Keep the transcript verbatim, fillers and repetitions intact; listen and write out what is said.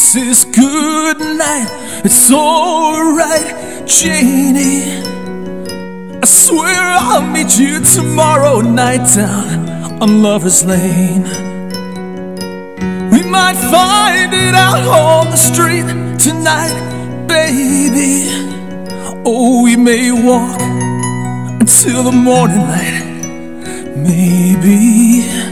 says good night. It's alright, Janie. I swear I'll meet you tomorrow night down on Lover's Lane. We might find it out on the street tonight, baby. Oh, we may walk until the morning light, maybe.